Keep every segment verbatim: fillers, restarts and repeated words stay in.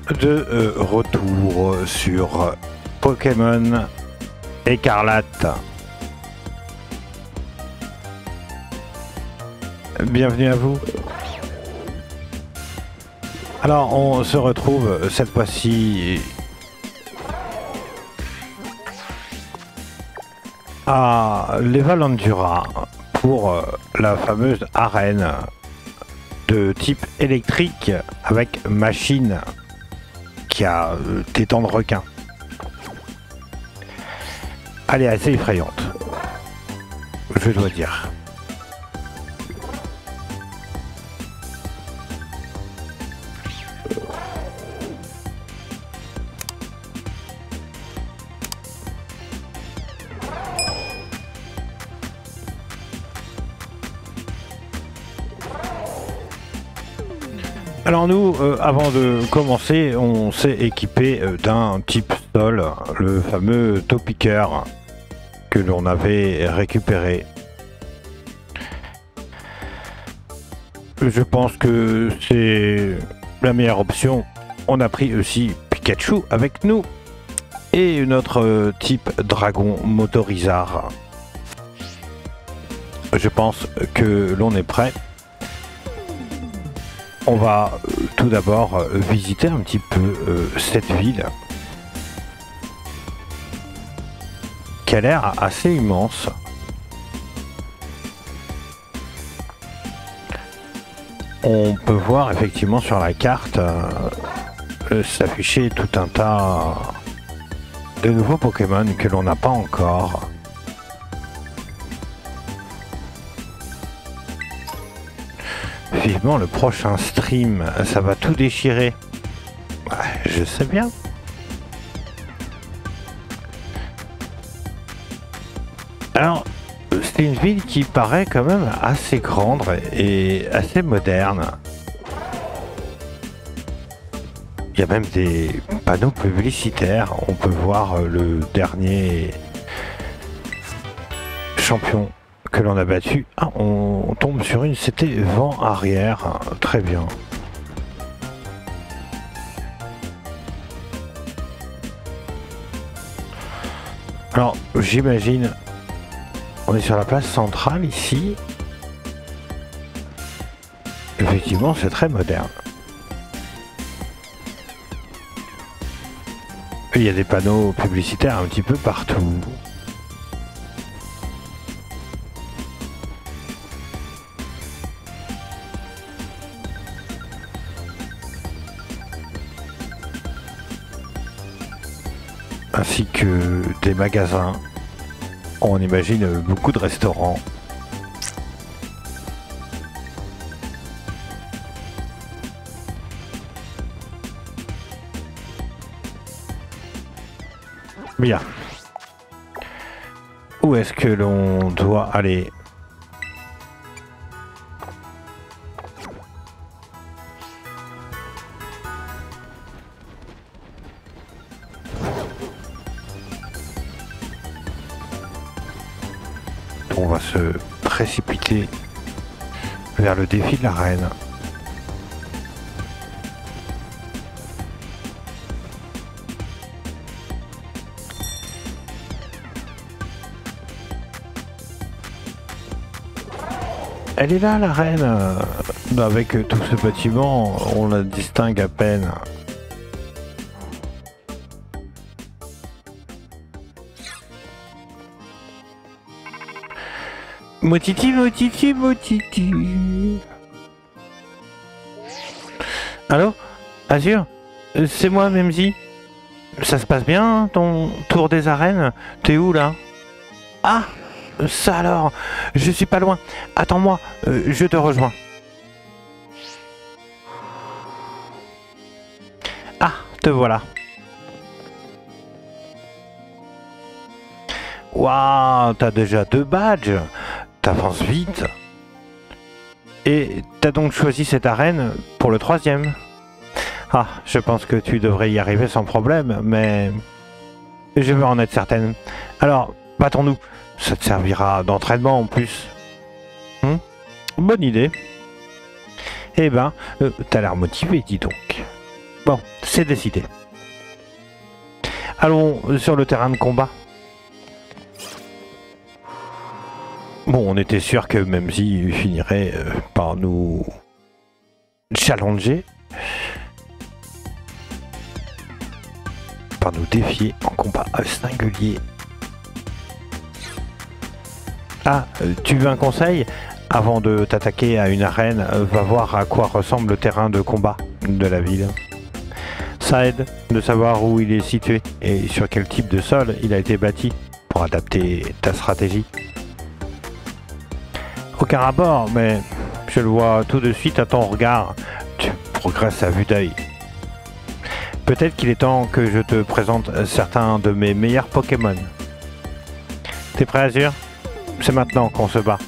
de euh, retour sur Pokémon Écarlate. Bienvenue à vous. Alors on se retrouve cette fois-ci à l'Evalandura pour la fameuse arène de type électrique avec machine qui a des dents de requin. Elle est assez effrayante, je dois dire. Alors nous, euh, avant de commencer, on s'est équipé euh, d'un type sol, le fameux Topiqueur que l'on avait récupéré. Je pense que c'est la meilleure option. On a pris aussi Pikachu avec nous et notre euh, type dragon motorisard. Je pense que l'on est prêt. On va euh, tout d'abord euh, visiter un petit peu euh, cette ville qui a l'air assez immense. On peut voir effectivement sur la carte euh, s'afficher tout un tas de nouveaux Pokémon que l'on n'a pas encore. Vivement le prochain stream, ça va tout déchirer. Ouais, je sais bien. Alors, c'est une ville qui paraît quand même assez grande et assez moderne. Il y a même des panneaux publicitaires. On peut voir le dernier champion que l'on a battu. Ah, on, on tombe sur une, c'était vent arrière. Très bien. Alors, j'imagine, on est sur la place centrale ici. Effectivement, c'est très moderne. Il y a des panneaux publicitaires un petit peu partout. Ainsi que des magasins. On imagine beaucoup de restaurants. Bien. Où est-ce que l'on doit aller ? On va se précipiter vers le défi de l'arène. Elle est là, l'arène. Avec tout ce bâtiment, on la distingue à peine. Motiti, motiti, motiti. Allô, Azur, c'est moi, Memzi. Ça se passe bien, ton tour des arènes? T'es où, là? Ah, ça alors, je suis pas loin. Attends-moi, euh, je te rejoins. Ah, te voilà. Waouh, t'as déjà deux badges. T'avances vite. Et t'as donc choisi cette arène pour le troisième. Ah, je pense que tu devrais y arriver sans problème, mais je veux en être certaine. Alors, battons-nous. Ça te servira d'entraînement en plus. Hmm? Bonne idée. Eh ben, euh, t'as l'air motivé, dis donc. Bon, c'est décidé. Allons sur le terrain de combat. Bon, on était sûr que Memzi finirait euh, par nous challenger, par nous défier en combat singulier. Ah, tu veux un conseil? Avant de t'attaquer à une arène, va voir à quoi ressemble le terrain de combat de la ville. Ça aide de savoir où il est situé et sur quel type de sol il a été bâti pour adapter ta stratégie. Aucun rapport, mais je le vois tout de suite à ton regard. Tu progresses à vue d'œil. Peut-être qu'il est temps que je te présente certains de mes meilleurs Pokémon. T'es prêt, Azur? C'est maintenant qu'on se bat.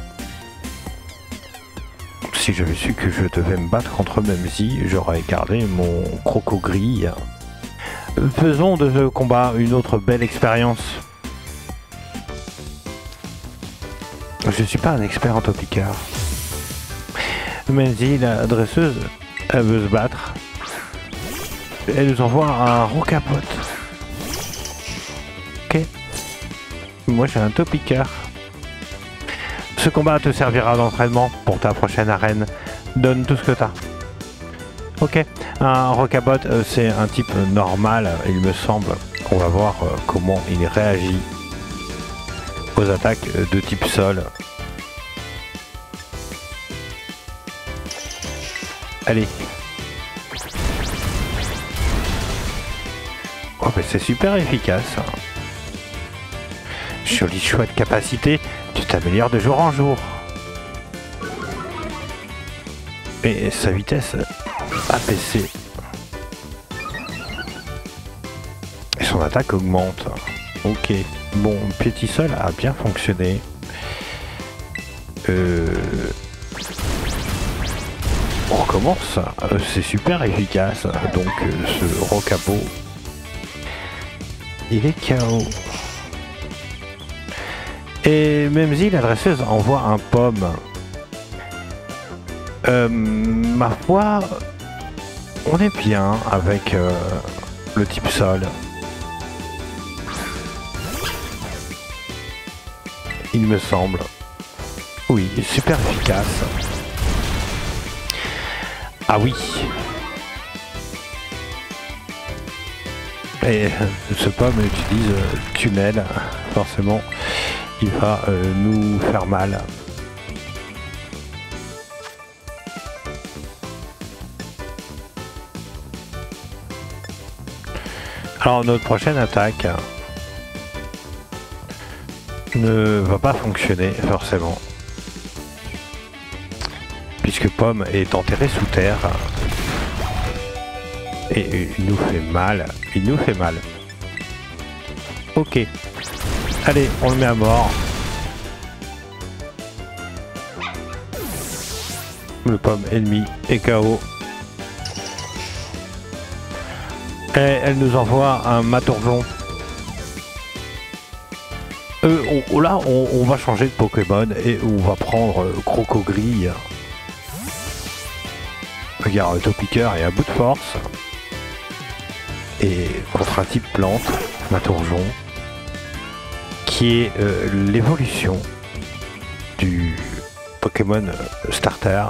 Si j'avais su que je devais me battre contre Memzi, j'aurais gardé mon Crocogris. Faisons de ce combat une autre belle expérience. Je suis pas un expert en Topiqueur. Memzi, la dresseuse, elle veut se battre. Elle nous envoie un Rocapote. Ok. Moi j'ai un Topiqueur. Ce combat te servira d'entraînement pour ta prochaine arène. Donne tout ce que t'as. Ok, un Rocabot, euh, c'est un type normal, il me semble. On va voir euh, comment il réagit aux attaques euh, de type sol. Allez. Oh, mais c'est super efficace. Joli choix de capacité. Tu t'améliores de jour en jour. Et sa vitesse abaissée. Et son attaque augmente. Ok. Bon, Petit Sol a bien fonctionné. Euh... On recommence. Euh, C'est super efficace. Donc euh, ce Rocabo, il est K O. Et Memzi, la dresseuse, envoie un pomme. Euh, ma foi, on est bien avec euh, le type sol. Il me semble. Oui, super efficace. Ah oui. Et ce pomme utilise euh, tunnel, forcément. Il va euh, nous faire mal. Alors notre prochaine attaque ne va pas fonctionner forcément. Puisque Pomme est enterré sous terre. Et il nous fait mal. Il nous fait mal. Ok. Allez, on le met à mort. Le Pomme ennemi est K O. Et elle nous envoie un Maturgon. Euh, on, là, on, on va changer de Pokémon et on va prendre euh, Crocogris. Regarde, Topiqueur et un bout de force. Et contre un type plante, Maturgon, qui est euh, l'évolution du Pokémon euh, Starter.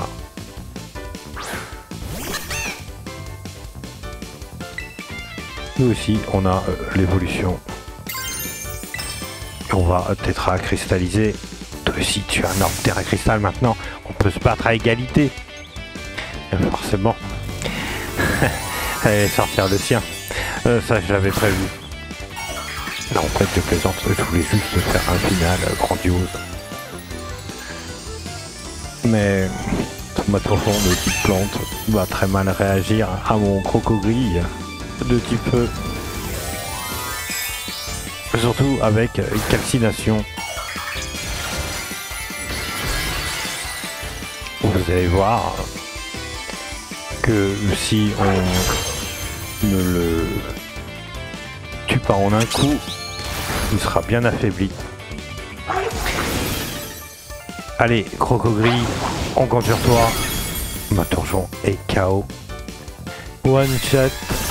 Nous aussi, on a euh, l'évolution. On va Tétra cristalliser. Toi aussi, tu as un orbe Terra Cristal maintenant. On peut se battre à égalité. Et forcément. Allez, sortir le sien. Euh, ça, je l'avais prévu. Non, en fait, je plaisante. Je voulais juste faire un final grandiose. Mais ma tourson de type plante va très mal réagir à mon Crocogris de type feu. Surtout avec calcination. Vous allez voir que si on ne le tue pas en un coup, il sera bien affaibli. Allez, Crocogris, on compte sur toi. Maturgon est K O. One shot.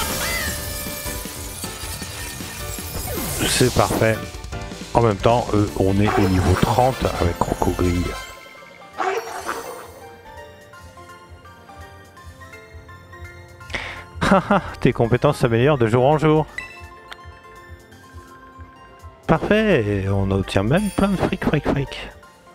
C'est parfait. En même temps, euh, on est au niveau trente avec Crocogrille. Haha, tes compétences s'améliorent de jour en jour. Parfait, et on obtient même plein de fric, fric, fric.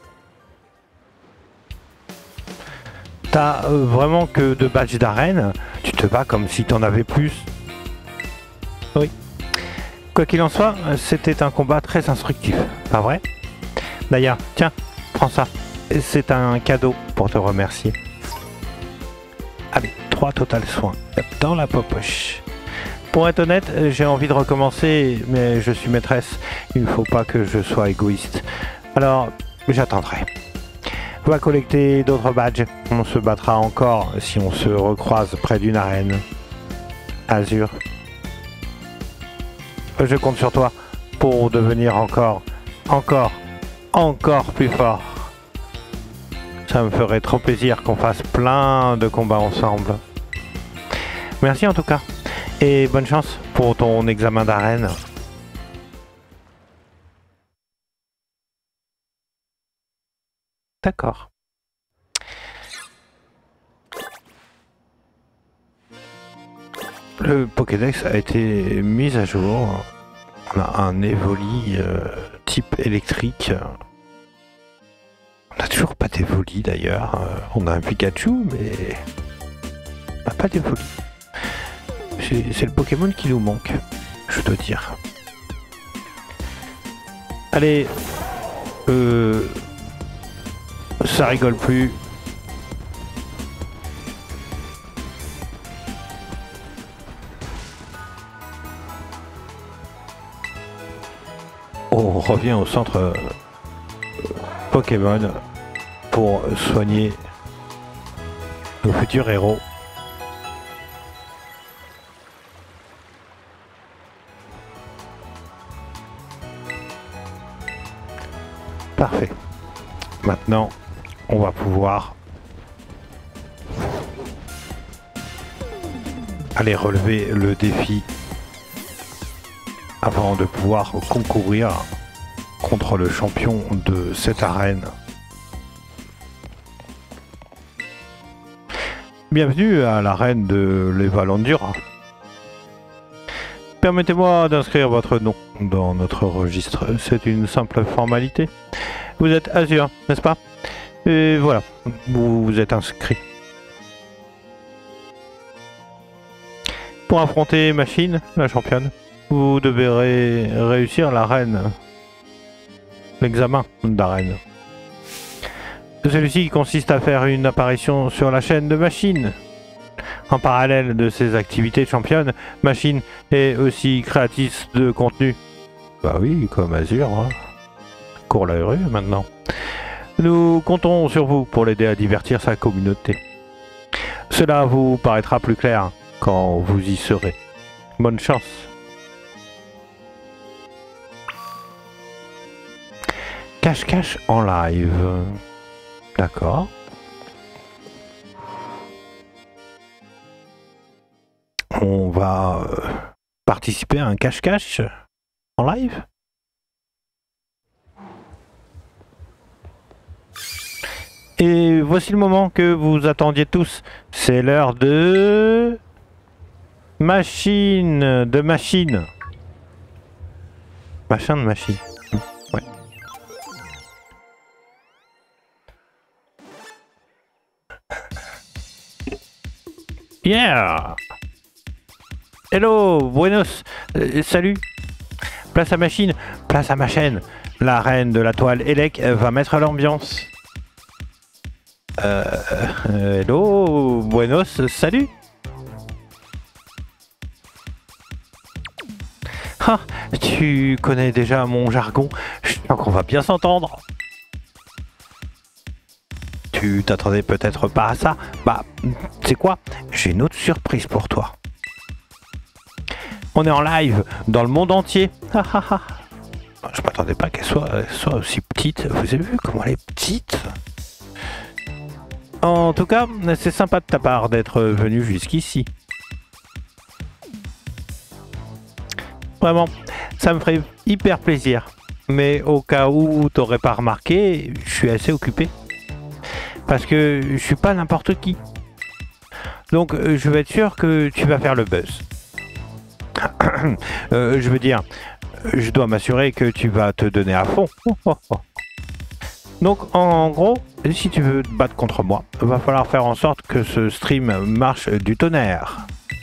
T'as euh, vraiment que deux badges d'arène. Tu te bats comme si t'en avais plus. Oui. Quoi qu'il en soit, c'était un combat très instructif, pas vrai? D'ailleurs, tiens, prends ça. C'est un cadeau pour te remercier. Allez, trois total soins dans la popoche. Pour être honnête, j'ai envie de recommencer, mais je suis maîtresse. Il ne faut pas que je sois égoïste. Alors, j'attendrai. Va collecter d'autres badges. On se battra encore si on se recroise près d'une arène. Azur. Je compte sur toi pour devenir encore, encore, encore plus fort. Ça me ferait trop plaisir qu'on fasse plein de combats ensemble. Merci en tout cas. Et bonne chance pour ton examen d'arène. D'accord. Le Pokédex a été mis à jour. On a un Evoli euh, type électrique. On n'a toujours pas d'Evoli d'ailleurs. Euh, on a un Pikachu, mais on n'a pas d'Evoli. C'est le Pokémon qui nous manque, je dois dire. Allez, euh, ça rigole plus. On revient au centre euh, Pokémon pour soigner nos futurs héros. Parfait. Maintenant, on va pouvoir aller relever le défi avant de pouvoir concourir contre le champion de cette arène. Bienvenue à l'arène de l'Evalandura. Permettez-moi d'inscrire votre nom dans notre registre. C'est une simple formalité. Vous êtes Azur, n'est-ce pas? Et voilà, vous vous êtes inscrit. Pour affronter Machine, la championne, vous devrez réussir l'arène. L'examen d'arène. Celui-ci consiste à faire une apparition sur la chaîne de Machine. En parallèle de ses activités de championne, Machine est aussi créatrice de contenu. Bah oui, comme Azur, hein. Court la rue maintenant. Nous comptons sur vous pour l'aider à divertir sa communauté. Cela vous paraîtra plus clair quand vous y serez. Bonne chance. Cache-cache en live. D'accord. On va euh, participer à un cache-cache en live. Et voici le moment que vous attendiez tous. C'est l'heure de... Machine de machine. Machin de machine. Ouais. Yeah. Hello, buenos, euh, salut. Place à machine, place à ma chaîne. La reine de la toile Elec va mettre l'ambiance. Euh, euh, hello, buenos, salut. Ah, tu connais déjà mon jargon, je sens qu'on va bien s'entendre. Tu t'attendais peut-être pas à ça. Bah, c'est quoi? J'ai une autre surprise pour toi. On est en live dans le monde entier. Je m'attendais pas qu'elle soit, soit aussi petite. Vous avez vu comment elle est petite? En tout cas, c'est sympa de ta part d'être venu jusqu'ici. Vraiment, ça me ferait hyper plaisir. Mais au cas où t'aurais pas remarqué, je suis assez occupé. Parce que je suis pas n'importe qui. Donc je vais être sûr que tu vas faire le buzz. euh, je veux dire, je dois m'assurer que tu vas te donner à fond. Donc en gros, si tu veux te battre contre moi, va falloir faire en sorte que ce stream marche du tonnerre.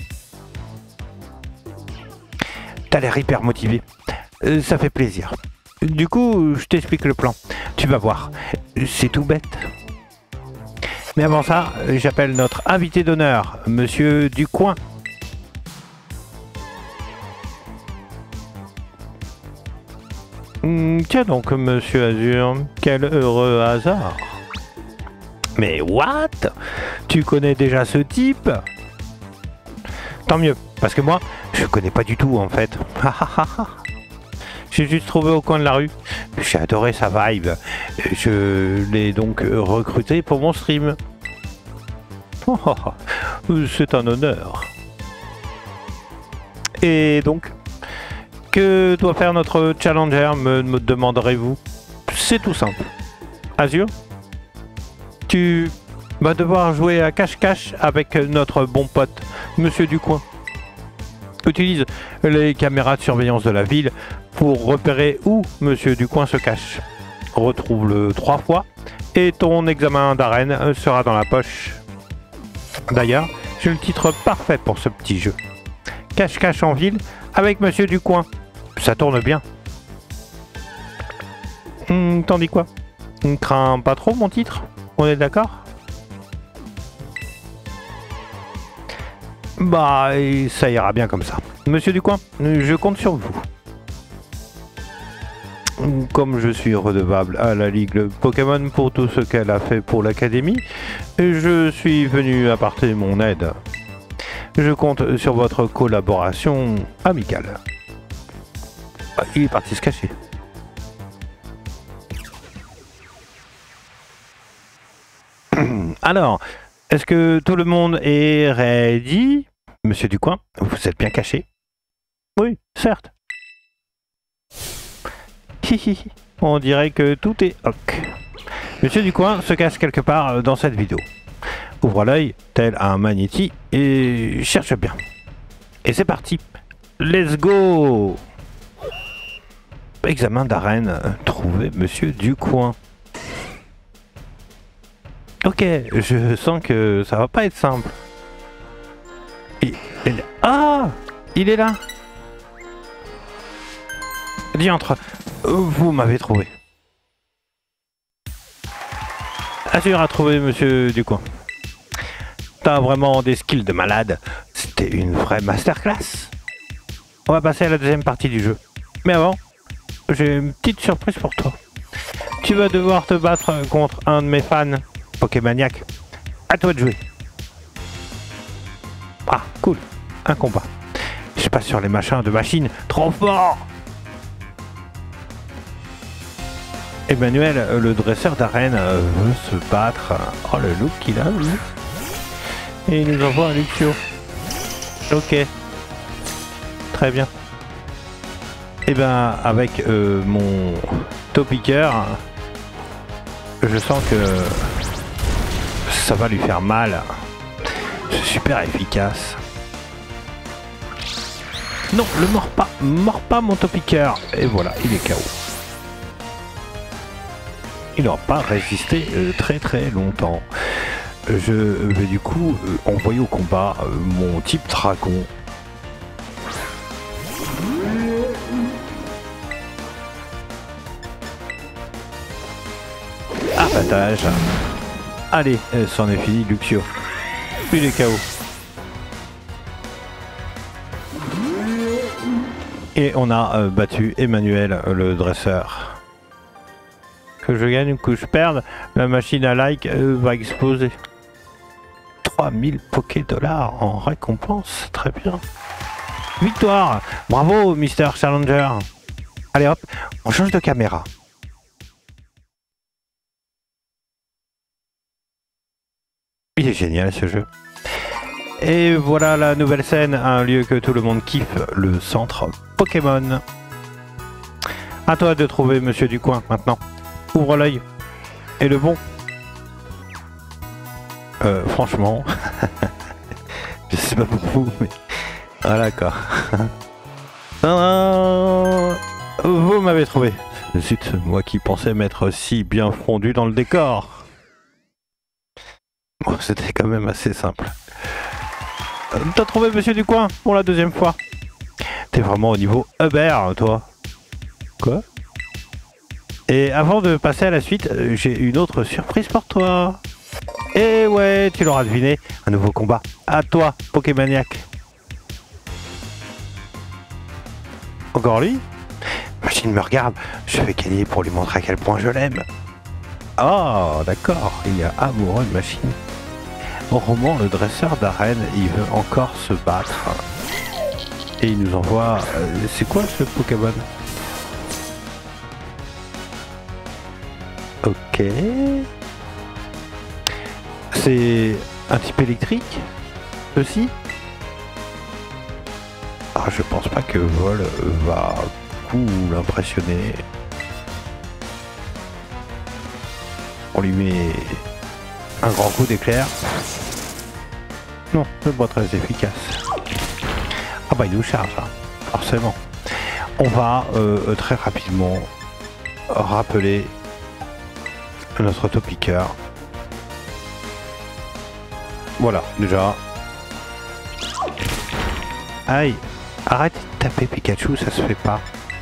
T'as l'air hyper motivé. Euh, ça fait plaisir. Du coup, je t'explique le plan. Tu vas voir, c'est tout bête. Mais avant ça, j'appelle notre invité d'honneur, Monsieur Ducoin. Hum, tiens donc, Monsieur Azur, quel heureux hasard. Mais what? Tu connais déjà ce type? Tant mieux, parce que moi, je connais pas du tout en fait. J'ai juste trouvé au coin de la rue. J'ai adoré sa vibe. Je l'ai donc recruté pour mon stream. C'est un honneur. Et donc, que doit faire notre challenger, me, me demanderez-vous? C'est tout simple. Azur, tu vas devoir jouer à cache-cache avec notre bon pote, Monsieur Ducoin. Utilise les caméras de surveillance de la ville pour repérer où Monsieur Ducoin se cache. Retrouve-le trois fois et ton examen d'arène sera dans la poche. D'ailleurs, j'ai le titre parfait pour ce petit jeu. Cache-cache en ville avec Monsieur Ducoin. Ça tourne bien. Hum, T'en dis quoi? On craint pas trop mon titre? On est d'accord? Bah, ça ira bien comme ça. Monsieur Ducoin, je compte sur vous. Comme je suis redevable à la Ligue Pokémon pour tout ce qu'elle a fait pour l'Académie, je suis venu apporter mon aide. Je compte sur votre collaboration amicale. Ah, il est parti se cacher. Alors, est-ce que tout le monde est ready? Monsieur Ducoin, vous êtes bien caché? Oui, certes. On dirait que tout est ok. Monsieur Ducoin se cache quelque part dans cette vidéo. Ouvre l'œil, tel un magnéti, et cherche bien. Et c'est parti. Let's go! Examen d'arène. Trouver Monsieur Ducoin. Ok, je sens que ça va pas être simple. Il, il, ah! Il est là! Diantre, vous m'avez trouvé. Azur a trouvé Monsieur Ducoin. T'as vraiment des skills de malade. C'était une vraie masterclass. On va passer à la deuxième partie du jeu. Mais avant, j'ai une petite surprise pour toi. Tu vas devoir te battre contre un de mes fans, Pokémaniac. À toi de jouer. Ah, cool. Un combat. Je passe sur les machins de machine. Trop fort! Emmanuel, le dresseur d'arène, veut se battre. Oh, le look qu'il a, lui. Et il nous envoie un Luxio. Ok. Très bien. Et ben, avec euh, mon Topiqueur, je sens que ça va lui faire mal. C'est super efficace. Non, le mords pas. Mords pas, mon Topiqueur. Et voilà, il est K O. Il n'aura pas résisté euh, très très longtemps. Je vais du coup euh, envoyer au combat euh, mon type dragon. Abattage. Allez, euh, c'en est fini, Luxio. Il est K O. Et on a euh, battu Emmanuel, le dresseur. Que je gagne ou que je perde, la machine à like euh, va exploser. trois mille Poké dollars en récompense, très bien. Victoire! Bravo, Mister Challenger! Allez hop, on change de caméra. Il est génial ce jeu. Et voilà la nouvelle scène, un lieu que tout le monde kiffe, le centre Pokémon. À toi de trouver Monsieur du coin maintenant. Ouvre l'œil. Et le bon. Euh, franchement, je sais pas pour vous, mais voilà quoi. Vous m'avez trouvé. Zut, moi qui pensais m'être si bien fondu dans le décor. Bon, c'était quand même assez simple. Euh, T'as trouvé Monsieur du coin pour la deuxième fois. T'es vraiment au niveau Hubert, toi. Quoi? Et avant de passer à la suite, j'ai une autre surprise pour toi. Et ouais, tu l'auras deviné, un nouveau combat. À toi, Pokémaniac. Encore lui? Machine me regarde, je vais gagner pour lui montrer à quel point je l'aime. Oh, d'accord, il est amoureux de Machine. Au roman, le dresseur d'arène, il veut encore se battre. Et il nous envoie... Euh, c'est quoi ce Pokémon? Ok... C'est un type électrique aussi. Ah, je pense pas que Vol va beaucoup l'impressionner. On lui met un grand coup d'éclair. Non, c'est pas très efficace. Ah bah il nous charge, hein, forcément. On va euh, très rapidement rappeler notre topiqueur. Voilà, déjà. Aïe, arrête de taper Pikachu, ça se fait pas.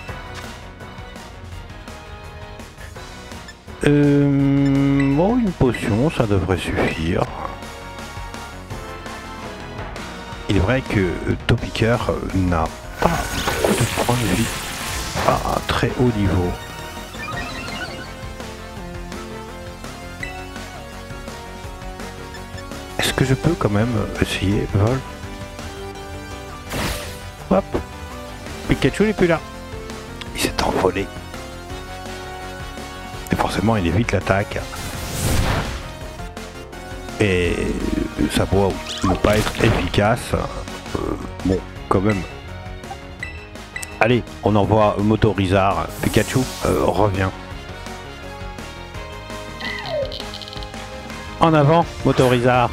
Euh, bon, une potion, ça devrait suffire. Il est vrai que Topiqueur n'a pas beaucoup de points de vie à un très haut niveau. Est-ce que je peux quand même essayer vol? Hop, Pikachu n'est plus là. Il s'est envolé. Et forcément il évite l'attaque. Et ça pourrait ne pas être efficace. Euh, bon, quand même. Allez, on envoie Motorizard. Pikachu, euh, revient. En avant, Motorizard.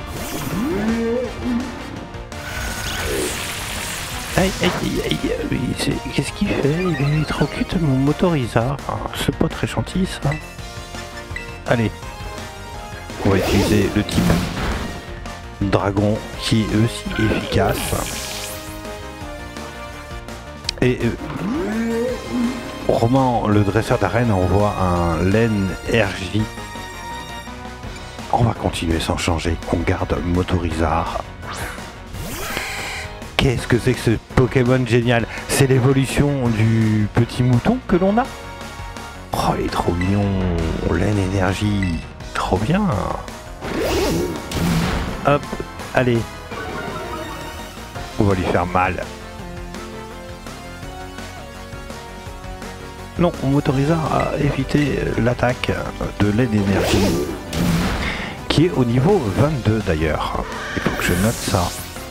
Aïe, aïe, aïe, aïe, qu'est-ce qu'il fait? Il électrocute mon Motorizard. C'est pas très gentil ça. Allez, on va utiliser le type dragon qui est aussi efficace. Et euh, Roman, le dresseur d'arène, envoie un laine R J. On va continuer sans changer. On garde Motorizard. Qu'est-ce que c'est que ce Pokémon génial? C'est l'évolution du petit mouton que l'on a. Oh, il est trop mignon. Laine énergie. Trop bien. Hop, allez. On va lui faire mal. Non, Motorizard a évité l'attaque de laine énergie. Qui est au niveau vingt-deux d'ailleurs. Il faut que je note ça.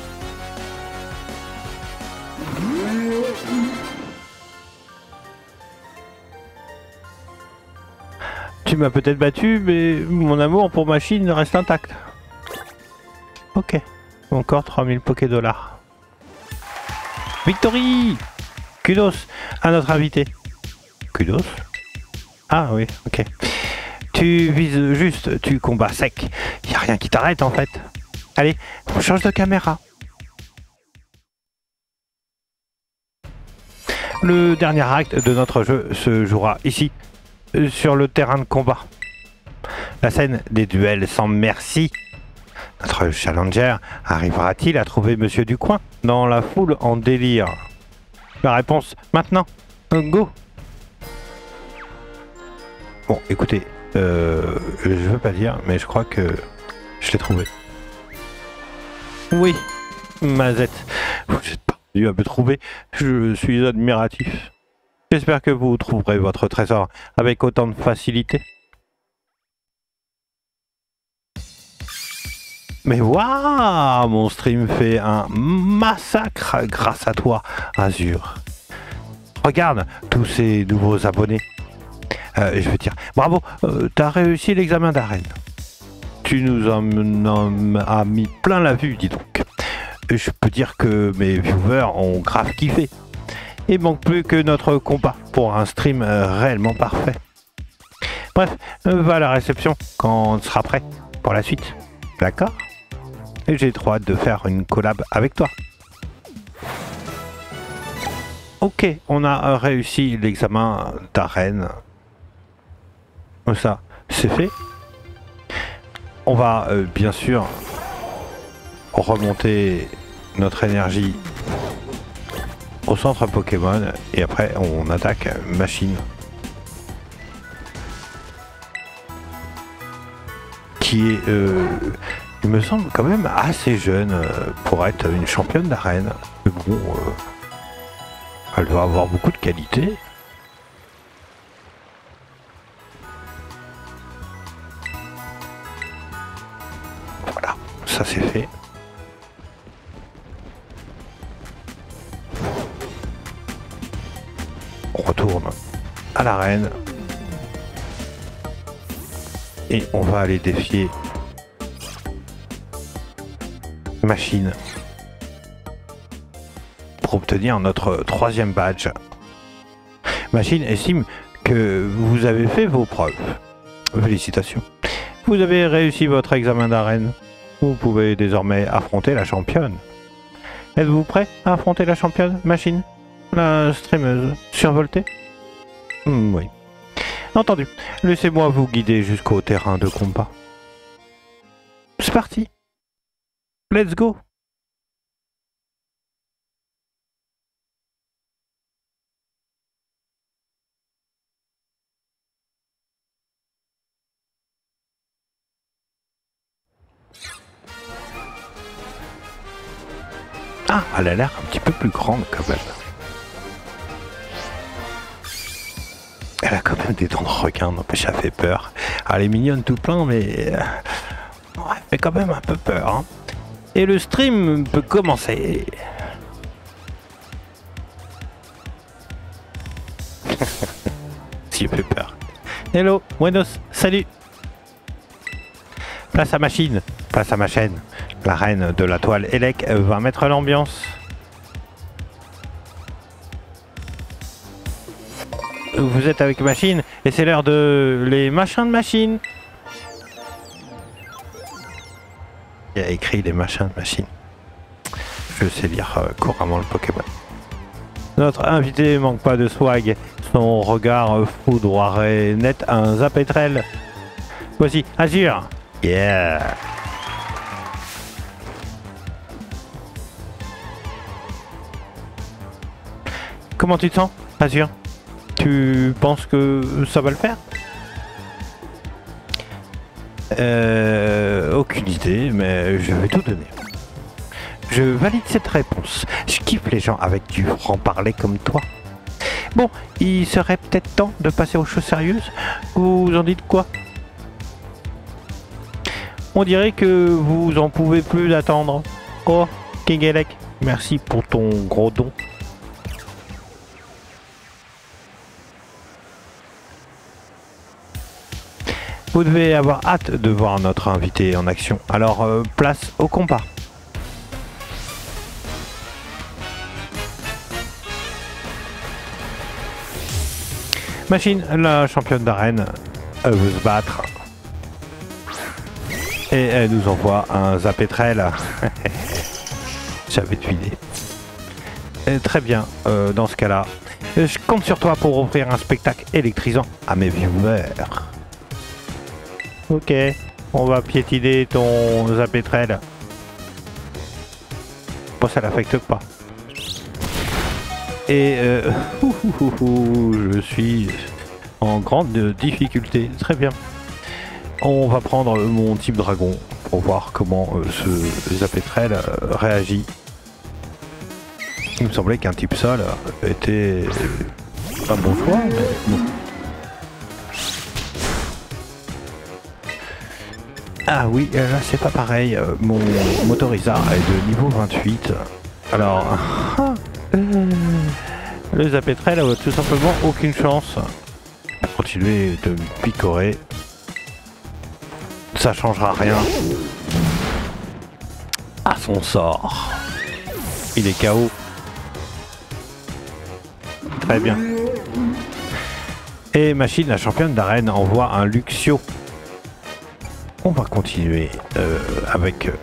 Tu m'as peut-être battu, mais mon amour pour Machine reste intact. Ok. Encore trois mille Poké dollars. Victory! Kudos à notre invité. Kudos? Ah oui, ok. Tu vises juste, tu combats sec. Y a rien qui t'arrête en fait. Allez, on change de caméra. Le dernier acte de notre jeu se jouera ici, sur le terrain de combat. La scène des duels sans merci. Notre challenger arrivera-t-il à trouver Monsieur du coin dans la foule en délire? La réponse maintenant. Go. Bon, écoutez, euh, je veux pas dire, mais je crois que je l'ai trouvé. Oui, Mazette. Vous êtes parvenu à me trouver. Je suis admiratif. J'espère que vous trouverez votre trésor avec autant de facilité. Mais waouh, mon stream fait un massacre grâce à toi, Azur. Regarde tous ces nouveaux abonnés. Euh, je veux dire, bravo, euh, t'as réussi l'examen d'arène. Tu nous en, en, as mis plein la vue, dis donc. Je peux dire que mes viewers ont grave kiffé. Il manque plus que notre combat pour un stream réellement parfait. Bref, va à la réception quand on sera prêt pour la suite. D'accord? Et j'ai trop hâte de faire une collab avec toi. Ok, on a réussi l'examen d'arène. Ça, c'est fait. On va euh, bien sûr remonter notre énergie au centre Pokémon et après on attaque Machine. Qui est, euh, il me semble quand même assez jeune euh, pour être une championne d'arène. Mais bon, euh, elle doit avoir beaucoup de qualité. Voilà, ça c'est fait. On retourne à l'arène. Et on va aller défier Machine pour obtenir notre troisième badge. Machine estime que vous avez fait vos preuves. Félicitations. Vous avez réussi votre examen d'arène. Vous pouvez désormais affronter la championne. Êtes-vous prêt à affronter la championne, Machine? La streameuse survoltée? mmh, Oui. Entendu. Laissez-moi vous guider jusqu'au terrain de combat. C'est parti. Let's go. Ah, elle a l'air un petit peu plus grande quand même. Elle a quand même des dents de requin, n'empêche, ça fait peur. Elle est mignonne tout plein, mais... Ouais, elle fait quand même un peu peur. Hein. Et le stream peut commencer. Si, j'ai fait peur. Hello, buenos, salut. Place à Machine, place à ma chaîne. La reine de la toile Elec va mettre l'ambiance. Vous êtes avec Machine et c'est l'heure de les machins de Machine. Il y a écrit les machins de Machine. Je sais lire euh, couramment le Pokémon. Notre invité manque pas de swag. Son regard foudroirait net un Zapétrel. Voici Azur. Yeah. Comment tu te sens, Azur? Tu penses que ça va le faire? Euh, aucune idée, mais je vais tout donner. Je valide cette réponse. Je kiffe les gens avec du franc-parler comme toi. Bon, il serait peut-être temps de passer aux choses sérieuses. Vous en dites quoi? On dirait que vous en pouvez plus d'attendre. Oh, King Elec, merci pour ton gros don. Vous devez avoir hâte de voir notre invité en action. Alors, euh, place au combat. Machine, la championne d'arène, elle veut se battre. Et elle nous envoie un Zapétrel. J'avais deviné. Et très bien, euh, dans ce cas-là, je compte sur toi pour offrir un spectacle électrisant à mes viewers. Ok, on va piétiner ton Zapétrel. Bon, ça l'affecte pas. Et euh, je suis en grande difficulté. Très bien. On va prendre mon type dragon pour voir comment euh, ce Zapétrel euh, réagit. Il me semblait qu'un type sol était un bon choix, mais bon. Ah oui, là c'est pas pareil. Mon Motorizar est de niveau vingt-huit. Alors, le Zapetrel a tout simplement aucune chance. Continuer de me picorer. Ça changera rien à son sort. Il est K O. Très bien. Et Machine, la championne d'arène, envoie un Luxio. On va continuer euh, avec euh,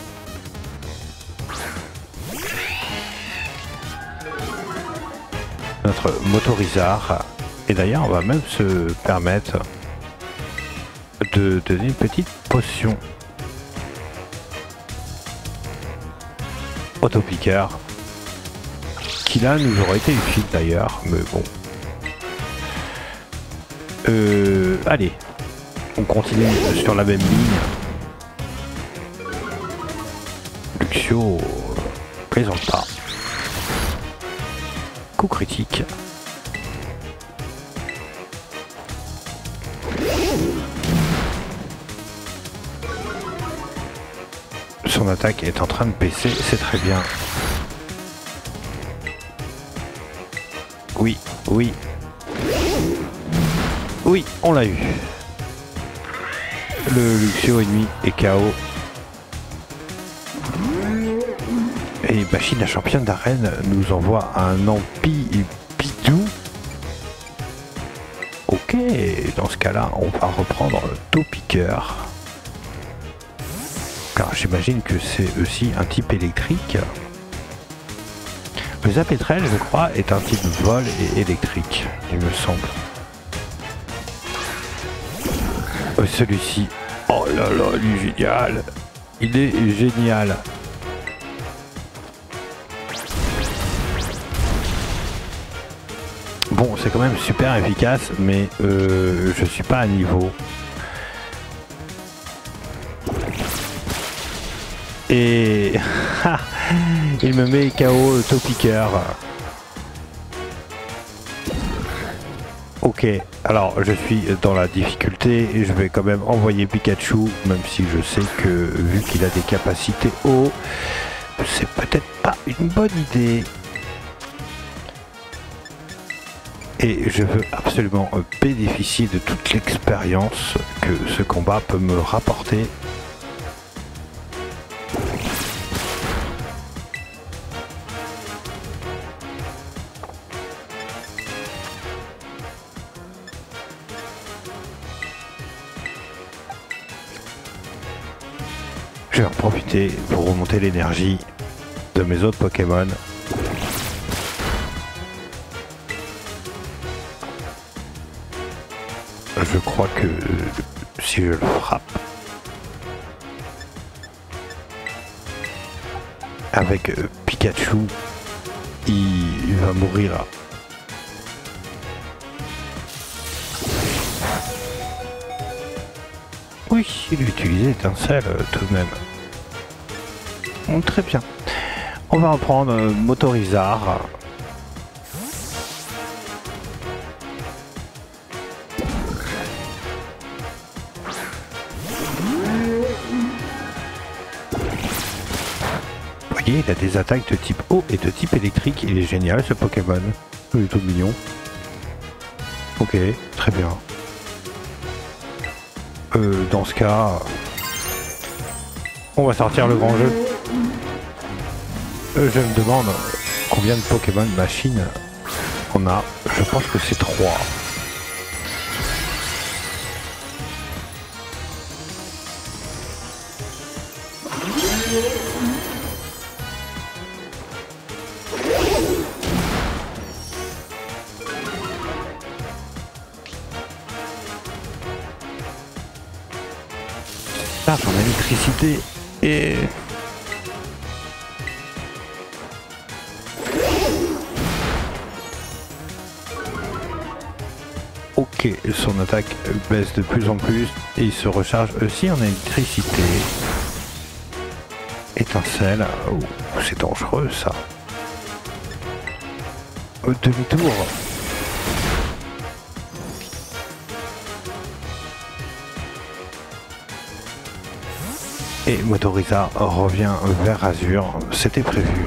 notre Motorizar. Et d'ailleurs, on va même se permettre de donner une petite potion. Autopiqueur. Qui là nous aurait été utile d'ailleurs, mais bon. Euh, allez. On continue sur la même ligne. Luxio plaisante pas. Coup critique. Son attaque est en train de baisser, c'est très bien. Oui, oui. Oui, on l'a eu. Le Luxio ennemi est K O. Et Machine, la championne d'arène, nous envoie un Ampibidou. Ok, dans ce cas-là, on va reprendre Topiqueur. Car j'imagine que c'est aussi un type électrique. Le Zapetrel, je crois, est un type vol et électrique, il me semble. Euh, Celui-ci, oh là là, il est génial. Il est génial. Bon, c'est quand même super efficace, mais euh, je suis pas à niveau. Et il me met K O Topiqueur. Ok, alors je suis dans la difficulté et je vais quand même envoyer Pikachu, même si je sais que vu qu'il a des capacités haut, c'est peut-être pas une bonne idée. Et je veux absolument bénéficier de toute l'expérience que ce combat peut me rapporter. Je vais en profiter pour remonter l'énergie de mes autres Pokémon. Je crois que si je le frappe avec Pikachu, il va mourir. Oui, il a utilisé étincelle tout de même. Bon, très bien. On va reprendre Motorizar. Vous voyez, il a des attaques de type eau et de type électrique. Il est génial ce Pokémon. Il est tout mignon. Ok, très bien. Euh, dans ce cas, on va sortir le grand jeu. Euh, je me demande combien de Pokémon machine on a. Je pense que c'est trois. Charge en électricité et... Ok, son attaque baisse de plus en plus et il se recharge aussi en électricité. Étincelle, oh, c'est dangereux ça. Au demi-tour. Et Motoriza revient vers Azur, c'était prévu.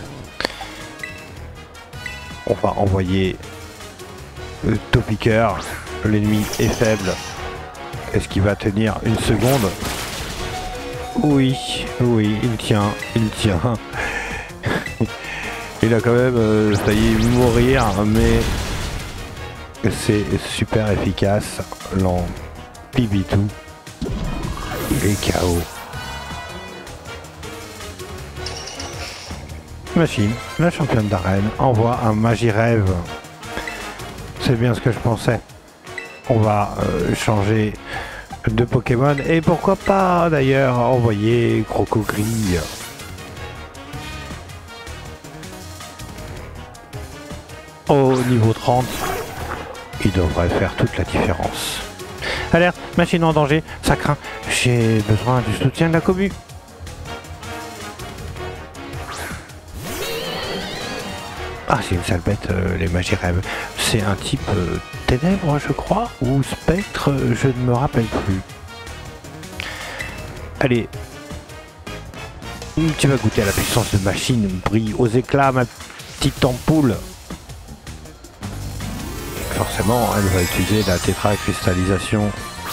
On va envoyer le Topiqueur, l'ennemi est faible. Est-ce qu'il va tenir une seconde? Oui, oui, il tient, il tient. Il a quand même euh, failli mourir, mais c'est super efficace. L'en Pibitou, il est K O. Machine, la championne d'arène, envoie un Magirève. C'est bien ce que je pensais. On va euh, changer de Pokémon et pourquoi pas d'ailleurs envoyer Crocogris. Au niveau trente, il devrait faire toute la différence. Alerte, machine en danger, ça craint. J'ai besoin du soutien de la commu. Ah, c'est une sale bête, euh, les Magirèves. C'est un type euh, ténèbres, je crois, ou spectre, euh, je ne me rappelle plus. Allez. Tu vas goûter à la puissance de machine. Brille aux éclats, ma petite ampoule. Forcément, elle va utiliser la tétracristallisation.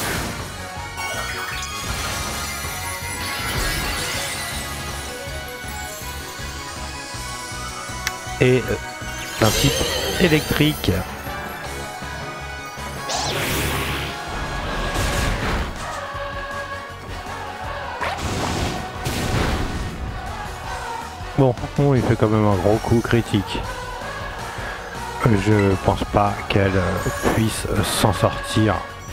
Et euh, d'un type électrique. Bon, bon, il fait quand même un gros coup critique. Je pense pas qu'elle puisse s'en sortir.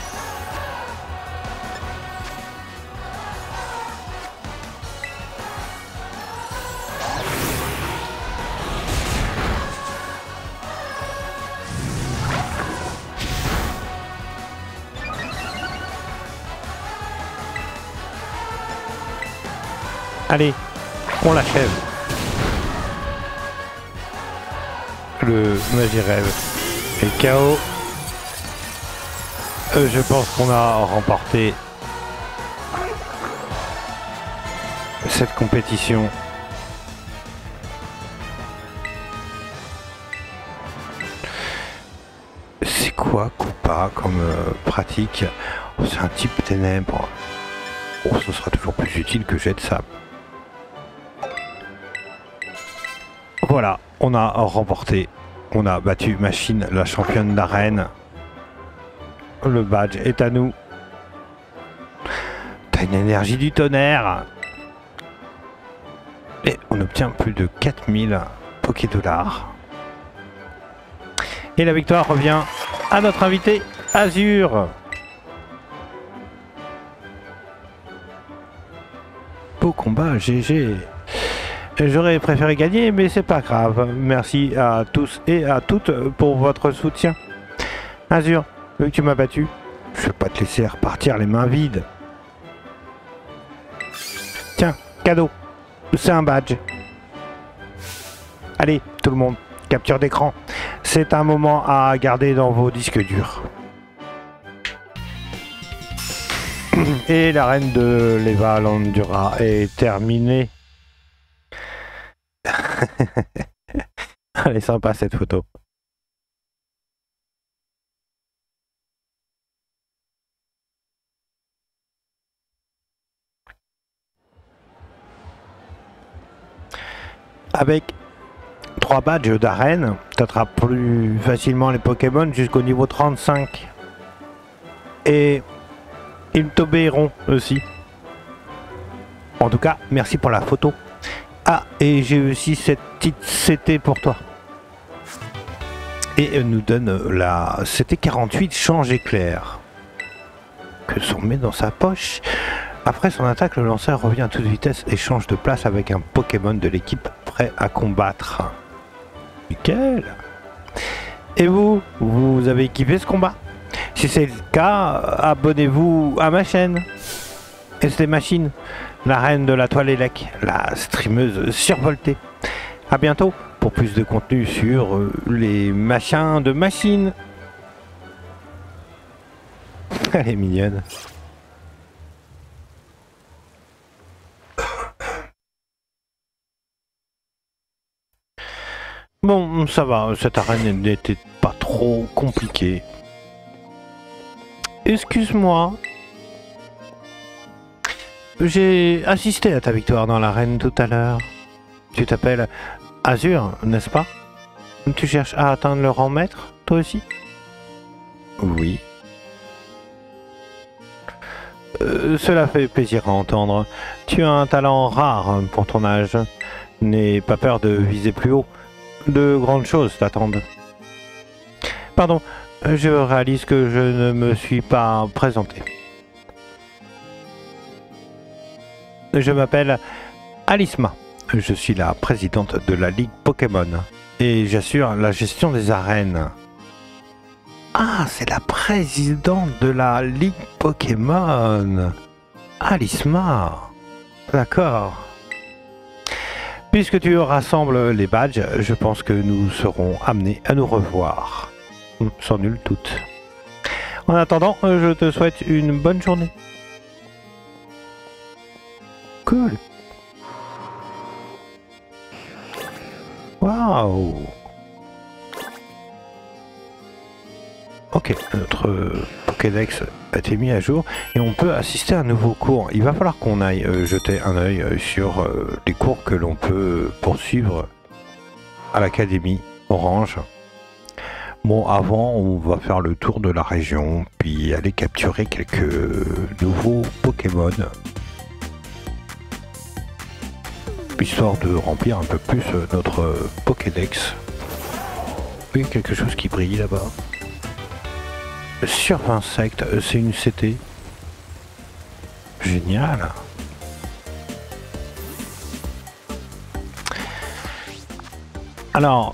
Allez, on l'achève. Le Magirève est K O. Euh, je pense qu'on a remporté cette compétition. C'est quoi Koopa comme euh, pratique? Oh, c'est un type ténèbres. Oh, ce sera toujours plus utile que jet de sable. Voilà, on a remporté. On a battu Machine, la championne d'arène. Le badge est à nous. T'as une énergie du tonnerre. Et on obtient plus de quatre mille Poké-Dollars. Et la victoire revient à notre invité Azur. Beau combat, G G. J'aurais préféré gagner, mais c'est pas grave. Merci à tous et à toutes pour votre soutien. Azur, vu que tu m'as battu, je vais pas te laisser repartir les mains vides. Tiens, cadeau. C'est un badge. Allez, tout le monde, capture d'écran. C'est un moment à garder dans vos disques durs. Et l'arène de l'Eva Landura est terminée. Elle est sympa cette photo. Avec trois badges d'arène, tu attrapes plus facilement les Pokémon jusqu'au niveau trente-cinq. Et ils t'obéiront aussi. En tout cas, merci pour la photo. Ah, et j'ai aussi cette petite C T pour toi. Et elle nous donne la C T quarante-huit change éclair. Que son met dans sa poche. Après son attaque, le lanceur revient à toute vitesse et change de place avec un Pokémon de l'équipe prêt à combattre. Nickel. Et vous, vous avez kiffé ce combat? Si c'est le cas, abonnez-vous à ma chaîne. Et c'était Machine, la reine de la toile élec, la streameuse survoltée. A bientôt pour plus de contenu sur euh, les machins de Machine. Elle est mignonne. Bon, ça va, cette arène n'était pas trop compliquée. Excuse-moi. J'ai assisté à ta victoire dans l'arène tout à l'heure. Tu t'appelles Azur, n'est-ce pas? Tu cherches à atteindre le rang maître, toi aussi? Oui. Euh, cela fait plaisir à entendre. Tu as un talent rare pour ton âge. N'aie pas peur de viser plus haut. De grandes choses t'attendent. Pardon, je réalise que je ne me suis pas présenté. Je m'appelle Alisma. Je suis la présidente de la Ligue Pokémon et j'assure la gestion des arènes. Ah, c'est la présidente de la Ligue Pokémon. Alisma. D'accord. Puisque tu rassembles les badges, je pense que nous serons amenés à nous revoir. Sans nul doute. En attendant, je te souhaite une bonne journée. Cool. Waouh. Ok, notre Pokédex a été mis à jour et on peut assister à un nouveau cours. Il va falloir qu'on aille euh, jeter un œil sur euh, les cours que l'on peut poursuivre à l'Académie Orange. Bon, avant, on va faire le tour de la région, puis aller capturer quelques nouveaux Pokémon. Histoire de remplir un peu plus notre Pokédex. Oui, quelque chose qui brille là-bas. Sur insecte, c'est une C T. Génial. Alors,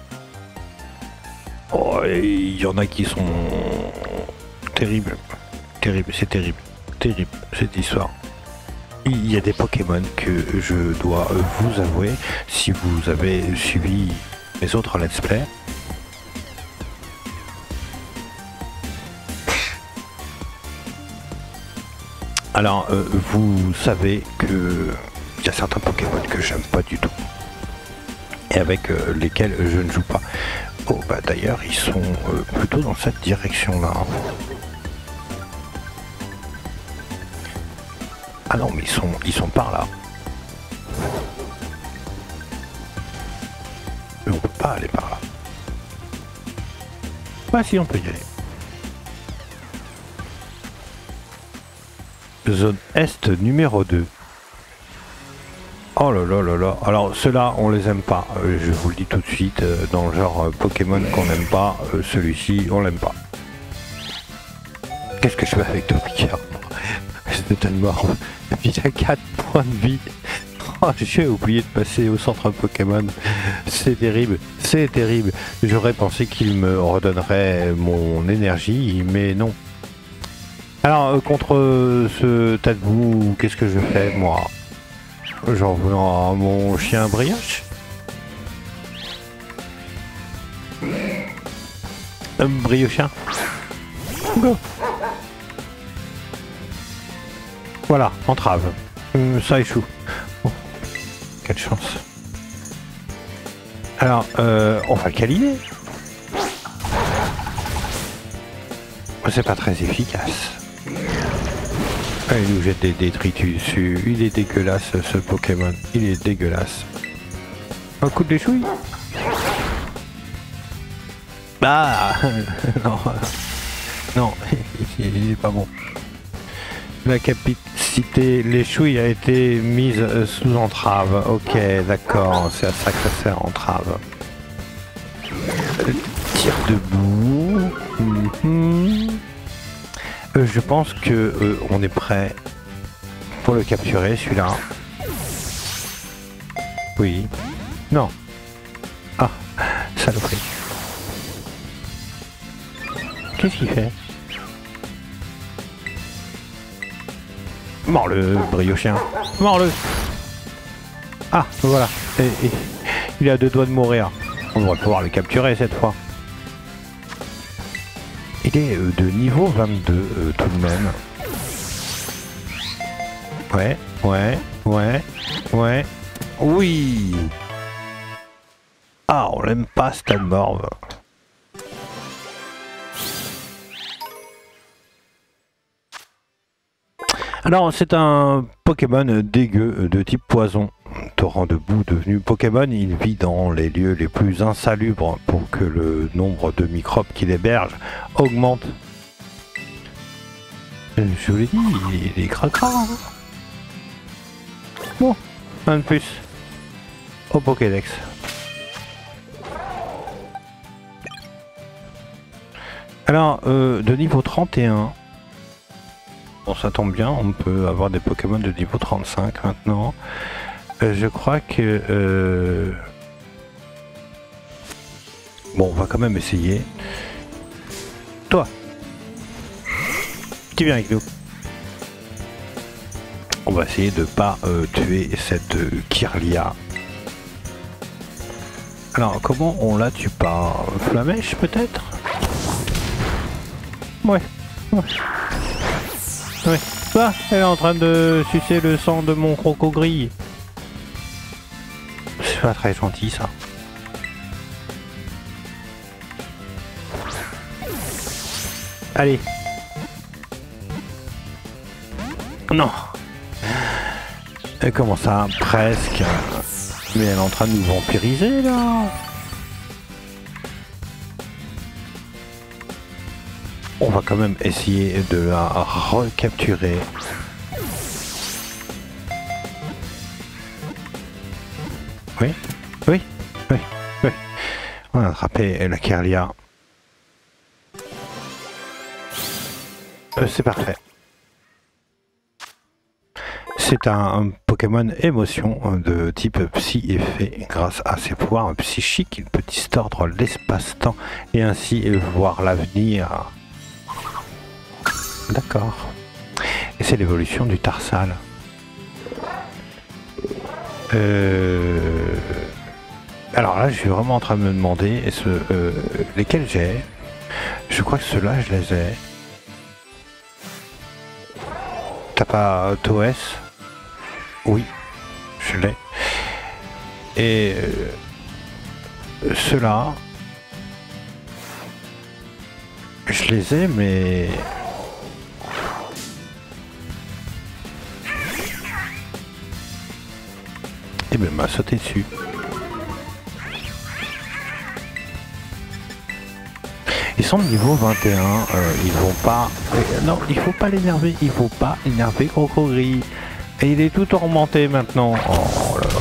oh, il y en a qui sont terribles. Terrible, c'est terrible. Terrible, cette histoire. Il y a des Pokémon que je dois vous avouer, si vous avez suivi mes autres let's play. Alors, euh, vous savez que il y a certains Pokémon que j'aime pas du tout. Et avec euh, lesquels je ne joue pas. Oh, bah d'ailleurs, ils sont euh, plutôt dans cette direction-là. Ah non, mais ils sont, ils sont par là. Mais on peut pas aller par là. Bah si, on peut y aller. Zone Est numéro deux. Oh là là là là. Alors ceux-là, on les aime pas. Euh, je vous le dis tout de suite, euh, dans le genre euh, Pokémon qu'on n'aime pas, euh, celui-ci, on l'aime pas. Qu'est-ce que je fais avec toi, Picard? C'est tellement mort. Il a quatre points de vie. Oh, j'ai oublié de passer au centre Pokémon. C'est terrible, c'est terrible. J'aurais pensé qu'il me redonnerait mon énergie, mais non. Alors, euh, contre euh, ce tas de boue, qu'est-ce que je fais, moi? J'en veux à mon chien brioche. Un briochien. Go. Voilà, entrave. Euh, ça échoue. Oh, quelle chance. Alors, euh, on va le câliner. C'est pas très efficace. Il nous jette des détritus dessus. Il est dégueulasse, ce Pokémon. Il est dégueulasse. Un coup de l'échouille. Ah non. Non, il est pas bon. La capacité l'échouille a été mise sous entrave. Ok, d'accord, c'est à ça que ça sert, entrave. Tir debout. Mm-hmm. euh, je pense que euh, on est prêt pour le capturer, celui-là. Oui. Non. Ah, saloperie. Qu'est-ce qu'il fait? Mors-le, briochien. Mors-le. Ah, voilà. Et, et, il a deux doigts de mourir. On devrait pouvoir le capturer cette fois. Il est euh, de niveau vingt-deux euh, tout de même. Ouais, ouais, ouais, ouais. Oui. Ah, on l'aime pas, Stade Morve. Alors, c'est un Pokémon dégueu de type poison. Torrent de boue devenu Pokémon, il vit dans les lieux les plus insalubres pour que le nombre de microbes qu'il héberge augmente. Je vous l'ai dit, il est cracra. Hein. Bon, un de plus. Au Pokédex. Alors, euh, de niveau trente et un. Bon, ça tombe bien, on peut avoir des Pokémon de niveau trente-cinq maintenant. Euh, je crois que... Euh... Bon, on va quand même essayer. Toi, tu viens avec nous. On va essayer de pas euh, tuer cette euh, Kirlia. Alors, comment on la tue pas? Flamèche, peut-être? Ouais. Ouais. Ouais. Ah, elle est en train de sucer le sang de mon crocogrille. C'est pas très gentil, ça. Allez. Non. Et comment ça? Presque. Mais elle est en train de nous vampiriser, là. On va quand même essayer de la recapturer. Oui, oui, oui, oui. On a attrapé la Kirlia. Euh, C'est parfait. C'est un, un Pokémon émotion de type psy-effet. Grâce à ses pouvoirs psychiques, il peut distordre l'espace-temps et ainsi voir l'avenir. D'accord. Et c'est l'évolution du Tarsal. Euh... Alors là, je suis vraiment en train de me demander est-ce, euh, lesquels j'ai. Je crois que ceux-là, je les ai. T'as pas Toes? Oui, je l'ai. Et euh, ceux-là, je les ai, mais... Et ben, m'a sauté dessus. Ils sont de niveau vingt et un, euh, ils vont pas... Euh, non, il faut pas l'énerver, il faut pas énerver Crocogrille. Et il est tout tourmenté maintenant. Oh là là.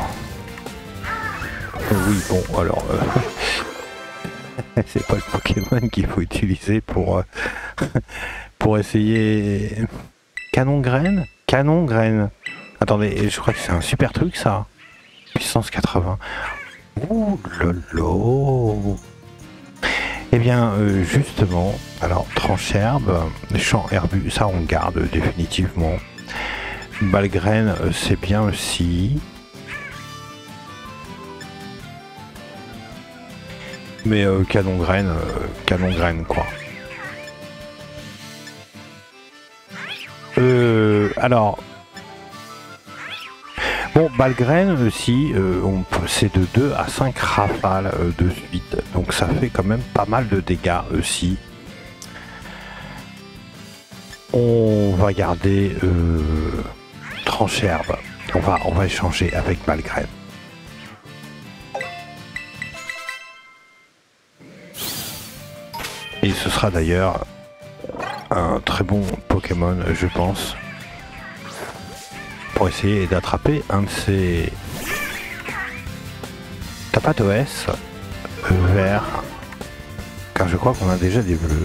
Euh, oui, bon, alors... Euh... c'est pas le Pokémon qu'il faut utiliser pour... Euh... pour essayer... Canon graine? Canon graine. Attendez, je crois que c'est un super truc, ça. Puissance quatre-vingts. Ouh lolo. Eh bien, euh, justement, alors, tranche-herbe, champ herbu, ça on garde définitivement. Balgraine, euh, c'est bien aussi. Mais euh, canon graine, euh, canon graine, quoi. Euh, alors... Bon, Balgraine aussi, euh, c'est de deux à cinq rafales euh, de suite, donc ça fait quand même pas mal de dégâts aussi. On va garder euh, tranche-herbe, on va, on va échanger avec Balgraine. Et ce sera d'ailleurs un très bon Pokémon, je pense. Pour essayer d'attraper un de ces... T'as pas d'O S euh, vert, car je crois qu'on a déjà des bleus.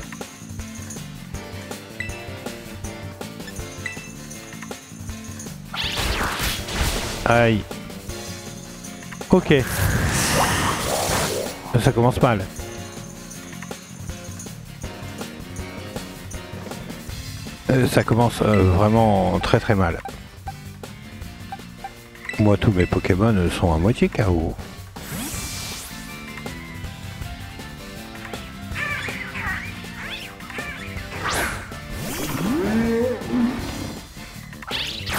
Aïe. Ok. Ça commence mal. Euh, ça commence euh, vraiment très très mal. Moi, tous mes Pokémon sont à moitié K O.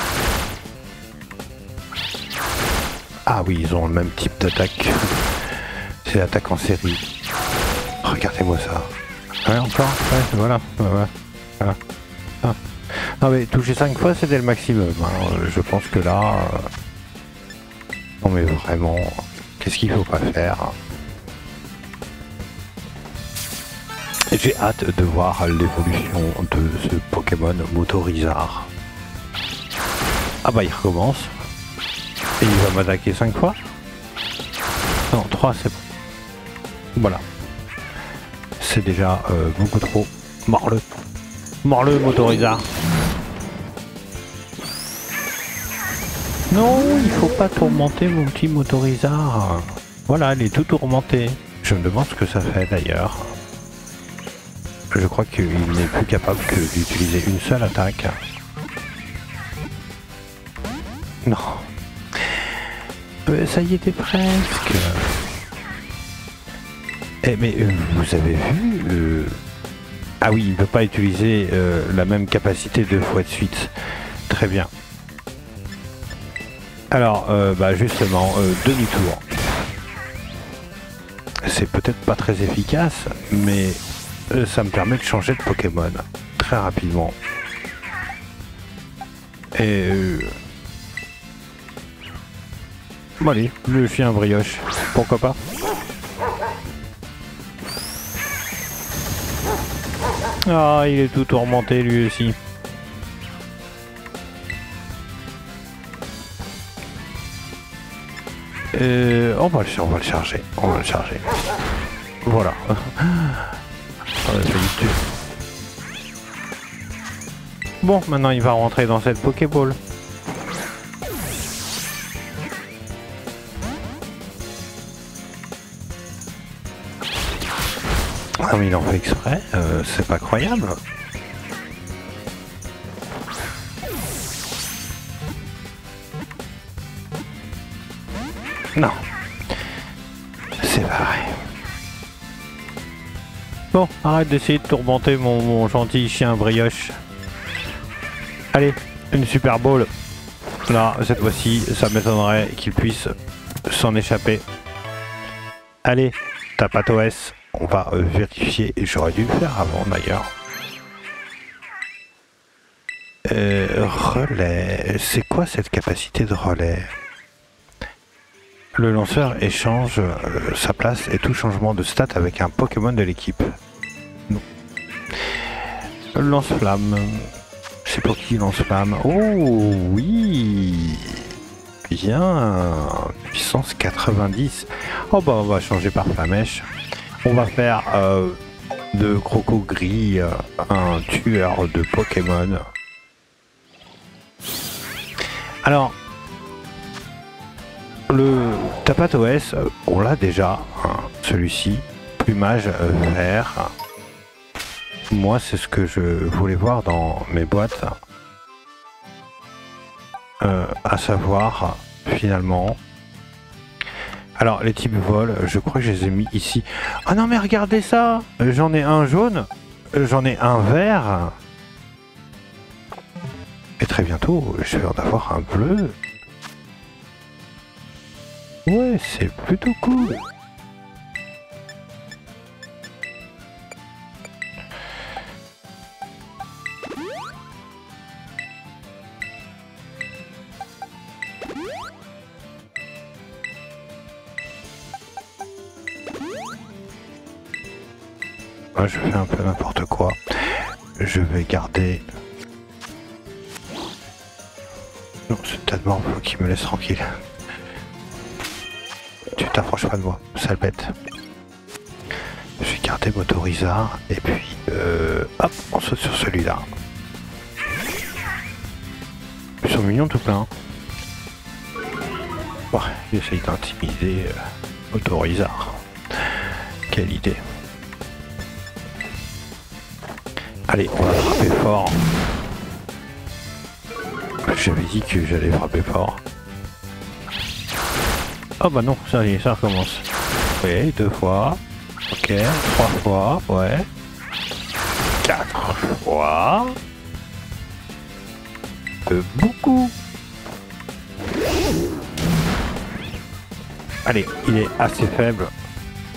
Ah oui, ils ont le même type d'attaque. c'est attaque en série. Regardez-moi ça. Ouais, encore. Ouais, voilà. voilà. voilà. Ah. Non mais toucher cinq fois c'était le maximum. Alors, je pense que là... Euh... Non mais vraiment, qu'est-ce qu'il faut pas faire? J'ai hâte de voir l'évolution de ce Pokémon Motorizard. Ah bah il recommence. Et il va m'attaquer cinq fois? Non, trois c'est bon. Voilà. C'est déjà euh, beaucoup trop. Mors-le. Mors-le, Motorizard. Non, il faut pas tourmenter mon petit Motorizard. Voilà, il est tout tourmenté. Je me demande ce que ça fait d'ailleurs. Je crois qu'il n'est plus capable que d'utiliser une seule attaque. Non. Euh, ça y était presque. Eh mais euh, vous avez vu euh... Ah oui, il ne peut pas utiliser euh, la même capacité deux fois de suite. Très bien. Alors, euh, bah justement, euh, demi-tour. C'est peut-être pas très efficace, mais euh, ça me permet de changer de Pokémon très rapidement. Et... Euh... Bon allez, le chien brioche, pourquoi pas. Ah, il est tout tourmenté lui aussi. Euh, on va le, on va le charger, on va le charger. Voilà. On a failli le tuer. Bon, maintenant il va rentrer dans cette Pokéball. Comme il en fait exprès, euh, c'est pas croyable. Non. C'est vrai. Bon, arrête d'essayer de tourmenter mon, mon gentil chien brioche. Allez, une Super Ball. Là, cette fois-ci, ça m'étonnerait qu'il puisse s'en échapper. Allez, Tapato O S. On va euh, vérifier, et j'aurais dû le faire avant d'ailleurs. Euh, relais, c'est quoi cette capacité de relais? Le lanceur échange euh, sa place et tout changement de stat avec un Pokémon de l'équipe. Non. Lance-flamme. C'est pour qui lance-flamme? Oh oui. Bien. Puissance quatre-vingt-dix. Oh bah on va changer par Flamèche. On va faire euh, de Croco Gris euh, un tueur de Pokémon. Alors, le Tapato O S, on l'a déjà, hein, celui-ci, plumage vert. Moi, c'est ce que je voulais voir dans mes boîtes. Euh, à savoir, finalement... Alors, les types vol, je crois que je les ai mis ici. Ah non, mais regardez ça! J'en ai un jaune, j'en ai un vert. Et très bientôt, je vais en avoir un bleu. Ouais, c'est plutôt cool. Moi, je fais un peu n'importe quoi. Je vais garder... Non, c'est peut-être mort, faut qu'il me laisse tranquille. Tu t'approches pas de moi, sale bête. Je vais garder Motorizard et puis euh, hop, on saute sur celui-là. Ils sont mignons tout plein. Ouais, j'essaye d'intimider euh, Motorizard. Quelle idée. Allez, on va frapper fort. J'avais dit que j'allais frapper fort. Oh bah non, ça y est, ça recommence. Oui, deux fois. Ok, trois fois, ouais. Quatre fois. Euh, beaucoup. Allez, il est assez faible.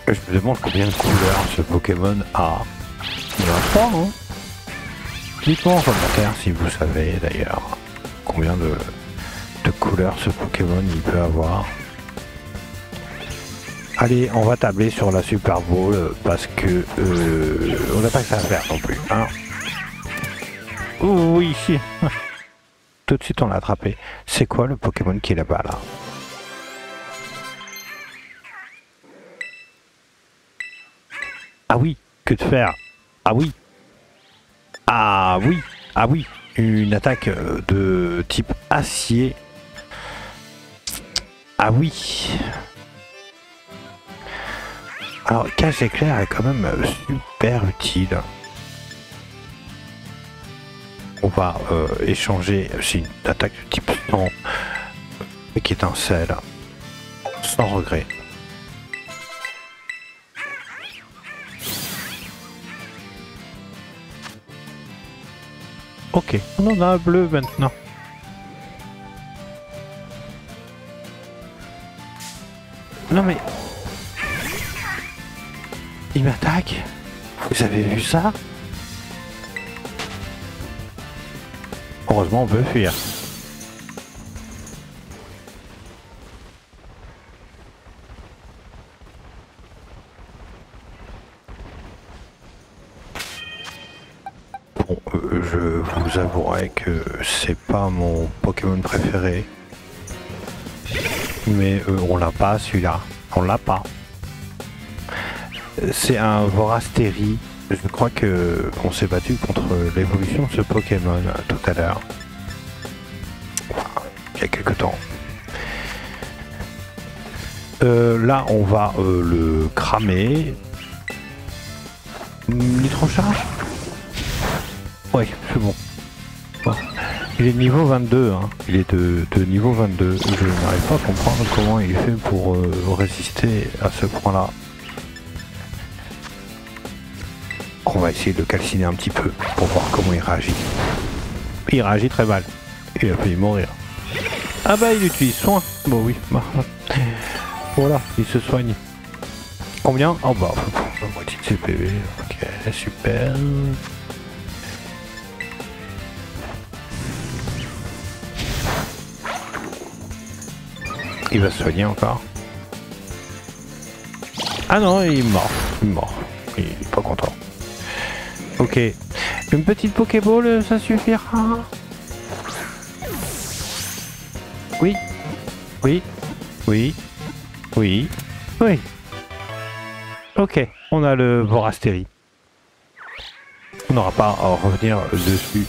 Je me demande combien de couleurs ce Pokémon a. Il y en a trois, hein. Dites-moi en commentaire si vous savez d'ailleurs combien de, de couleurs ce Pokémon il peut avoir. Allez, on va tabler sur la Super Bowl parce que euh, on n'a pas que ça à faire non plus. Hein. Oh, oui, tout de suite on l'a attrapé. C'est quoi le Pokémon qui est là-bas là? Ah oui, que de faire? Ah oui. Ah oui, ah oui, une attaque de type acier. Ah oui. Alors, cache éclair est quand même super utile. On va euh, échanger, c'est une attaque de type sang qui étincelle, sans regret. Ok, on en a un bleu maintenant. Non mais... Il m'attaque. Vous avez vu ça? Heureusement on peut fuir. Bon, euh, je vous avouerai que c'est pas mon Pokémon préféré. Mais euh, on l'a pas celui-là. On l'a pas. C'est un Vorasteri. Je crois que on s'est battu contre l'évolution de ce Pokémon tout à l'heure. Il y a quelques temps. Euh, là, on va euh, le cramer. Nitrocharge? Oui, c'est bon. Bon. Il est de niveau vingt-deux. Hein. Il est de, de niveau vingt-deux. Je n'arrive pas à comprendre comment il fait pour euh, résister à ce point-là. On va essayer de le calciner un petit peu pour voir comment il réagit. Il réagit très mal. Il a failli mourir. Ah bah il utilise soin. Bon oui. Voilà, il se soigne. Combien? Oh bah, la moitié de ses P V. Ok, super. Il va se soigner encore. Ah non, il est mort. Il est mort. Il est pas content. Ok. Une petite Pokéball, ça suffira? Oui. Oui. Oui. Oui. Oui. Ok. On a le Vorasteri. On n'aura pas à revenir dessus.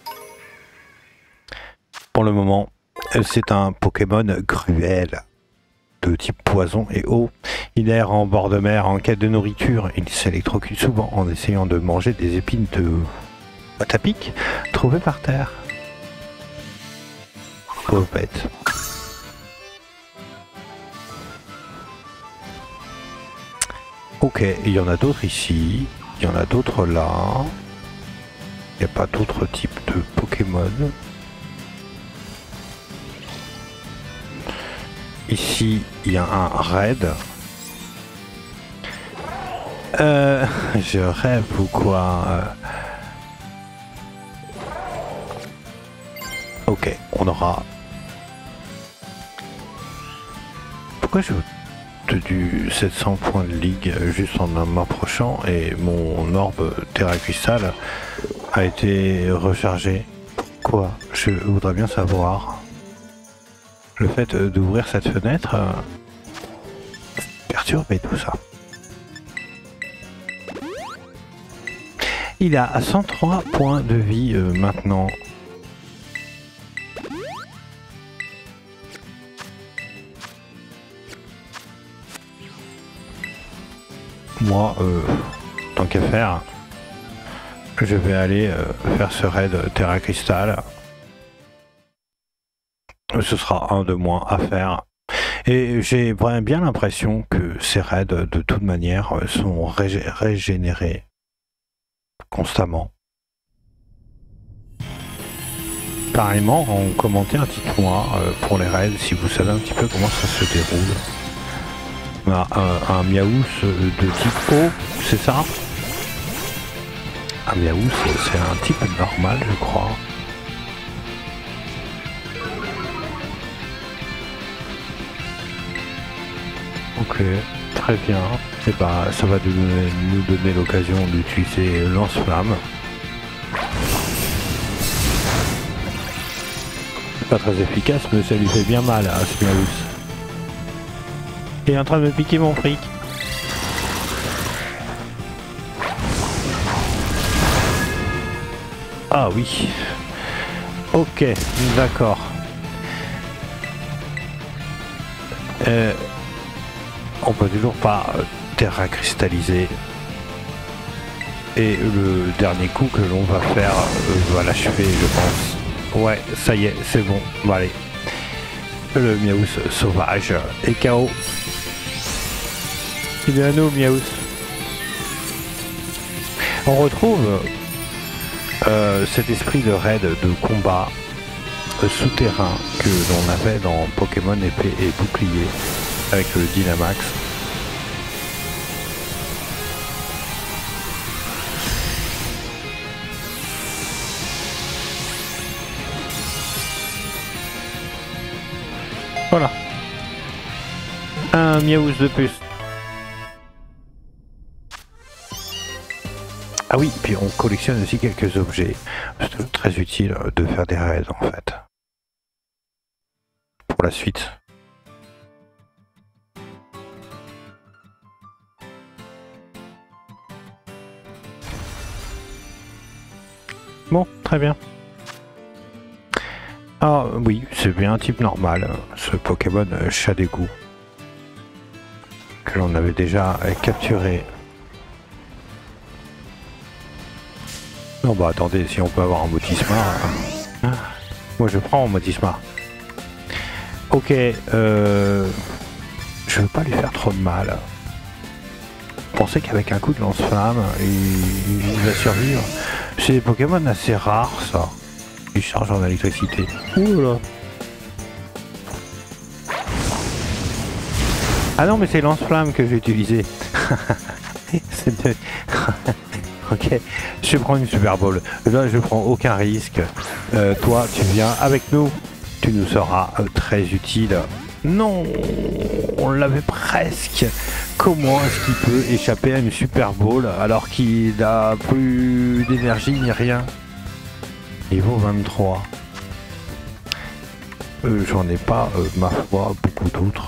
Pour le moment, c'est un Pokémon cruel. De type poison et eau. Il erre en bord de mer en quête de nourriture. Il s'électrocute souvent en essayant de manger des épines de Watapic trouvées par terre. Pauvre bête. Ok, il y en a d'autres ici. Il y en a d'autres là. Il n'y a pas d'autres types de Pokémon. Ici, il y a un raid. Euh, je rêve ou quoi? Ok, on aura... Pourquoi je veux du sept cents points de ligue juste en m'approchant et mon orbe Terra Cristal a été rechargé? Quoi? Je voudrais bien savoir. Le fait d'ouvrir cette fenêtre euh, perturbe et tout ça. Il a cent trois points de vie euh, maintenant. Moi, euh, tant qu'à faire, je vais aller euh, faire ce raid Terra Cristal. Ce sera un de moins à faire. Et j'ai bien l'impression que ces raids, de toute manière, sont rég régénérés constamment. Pareillement, en commentaire, dites-moi euh, pour les raids, si vous savez un petit peu comment ça se déroule. un, un Miaous de type eau, c'est ça? Un Miaous, c'est un type normal, je crois. Ok, très bien. Et bah, ça va donner, nous donner l'occasion d'utiliser lance-flamme. Pas très efficace, mais ça lui fait bien mal à ce Miaous. Il est en train de me piquer mon fric. Ah oui. Ok, d'accord. Euh, on peut toujours pas terra cristalliser. Et le dernier coup que l'on va faire euh, va l'achever, je pense. Ouais, ça y est, c'est bon. Bon, allez. Le Miaous sauvage est K O. Il est à nous, Miaous. On retrouve euh, cet esprit de raid de combat euh, souterrain que l'on avait dans Pokémon épée et bouclier avec le Dynamax. Voilà. Un Miaous de plus. Ah oui, puis on collectionne aussi quelques objets. C'est très utile de faire des raids en fait. Pour la suite. Bon, très bien. Ah oui, c'est bien un type normal, ce Pokémon chat d'égout. Que l'on avait déjà capturé. Non bah attendez, si on peut avoir un Motisma. Hein. Moi je prends un Motisma. Ok, euh, je veux pas lui faire trop de mal. Je pensais qu'avec un coup de lance-flamme, il, il va survivre. C'est des Pokémon assez rares ça. Ils chargent en électricité. Ouh là. Ah non mais c'est lance-flamme que j'ai utilisé. C'est de... Ok, je prends une Super Ball. Là, je prends aucun risque. Euh, toi, tu viens avec nous. Tu nous seras euh, très utile. Non, on l'avait presque. Comment est-ce qu'il peut échapper à une Super Ball alors qu'il n'a plus d'énergie ni rien? Niveau vingt-trois. Euh, J'en ai pas, euh, ma foi, beaucoup d'autres.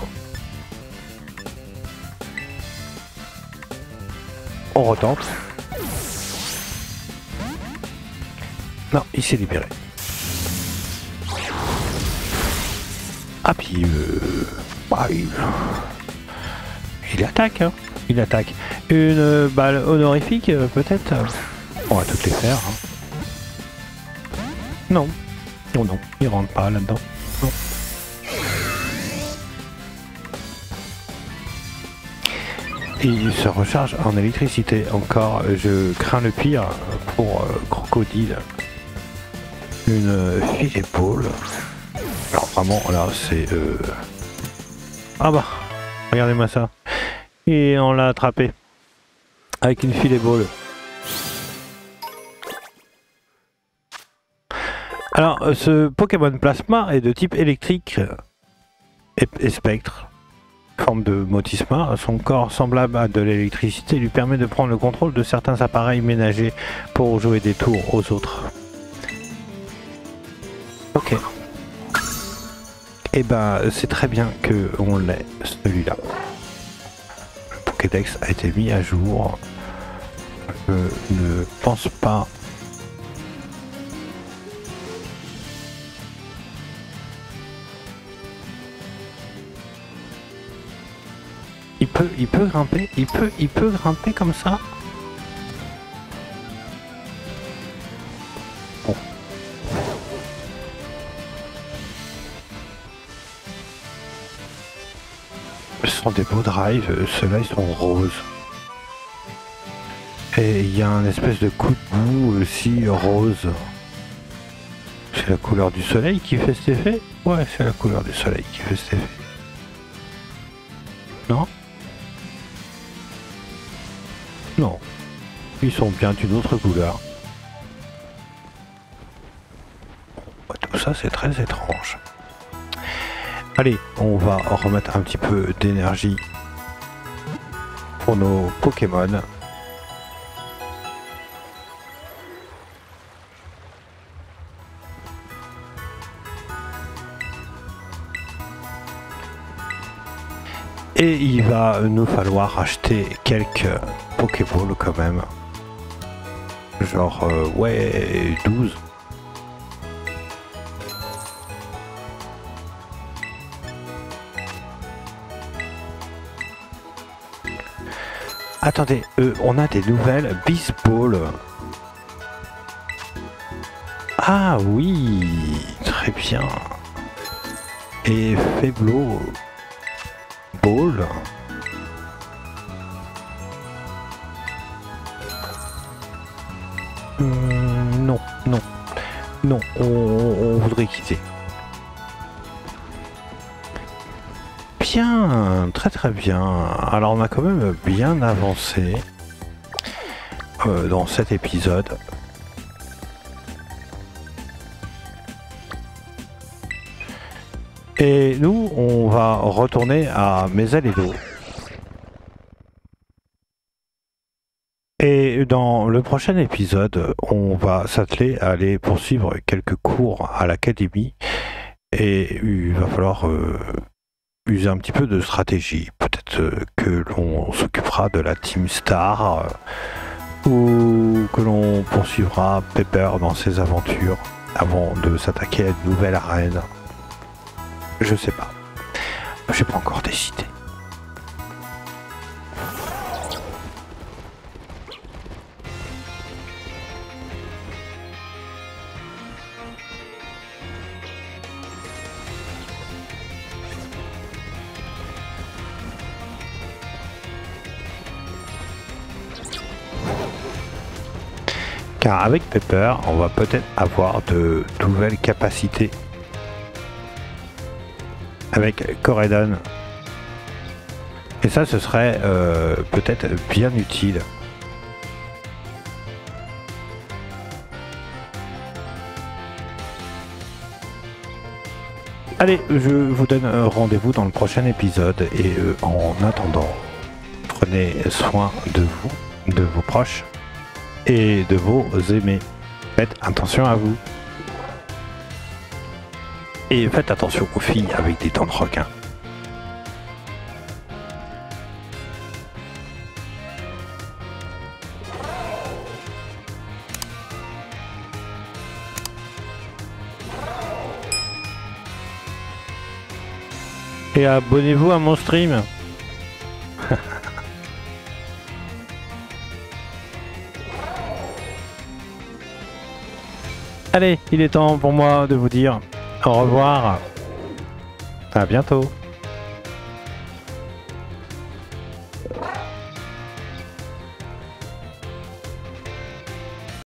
On retente. Non, il s'est libéré. Ah puis euh, bah, il... il attaque, hein. Il attaque. Une euh, balle honorifique, euh, peut-être. On va toutes les faire. Hein. Non. Oh non, il rentre pas là-dedans. Non. Et il se recharge en électricité. Encore, je crains le pire pour euh, Crocodile. Une file épaule. Alors vraiment là c'est euh... ah bah regardez-moi ça. Et on l'a attrapé avec une file épaule. Alors ce Pokémon Plasma est de type électrique et, et spectre. Forme de Motisma, son corps semblable à de l'électricité lui permet de prendre le contrôle de certains appareils ménagers pour jouer des tours aux autres. Ok. Et ben c'est très bien que on l'ait celui-là. Le Pokédex a été mis à jour. Je ne pense pas. Il peut, il peut grimper, il peut, il peut grimper comme ça. Bon. Ce sont des beaux drives, ceux-là ils sont roses. Et il y a un espèce de coup de bout aussi rose. C'est la couleur du soleil qui fait cet effet? Ouais, c'est la couleur du soleil qui fait cet effet. Non? Non, ils sont bien d'une autre couleur. Tout ça, c'est très étrange. Allez, on va remettre un petit peu d'énergie pour nos Pokémon. Et il va nous falloir acheter quelques Pokéballs quand même. Genre, euh, ouais, douze. Attendez, euh, on a des nouvelles Beastball. Ah oui, très bien. Et Faiblo Ball. Hum, non, non, non, on, on voudrait quitter. Bien, très très bien. Alors on a quand même bien avancé euh, dans cet épisode. Et nous, on va retourner à Mesalédo. Et dans le prochain épisode, on va s'atteler à aller poursuivre quelques cours à l'académie. Et il va falloir euh, user un petit peu de stratégie. Peut-être euh, que l'on s'occupera de la Team Star. Euh, ou que l'on poursuivra Pepper dans ses aventures avant de s'attaquer à une nouvelle arène. Je sais pas. J'ai pas encore décidé. Car avec Pepper, on va peut-être avoir de nouvelles capacités. Avec Coredon. Et ça, ce serait euh, peut-être bien utile. Allez, je vous donne rendez-vous dans le prochain épisode. Et euh, en attendant, prenez soin de vous, de vos proches et de vos aimés. Faites attention à vous. Et faites attention aux filles avec des dents de requin. Et abonnez-vous à mon stream. Allez, il est temps pour moi de vous dire au revoir. À bientôt.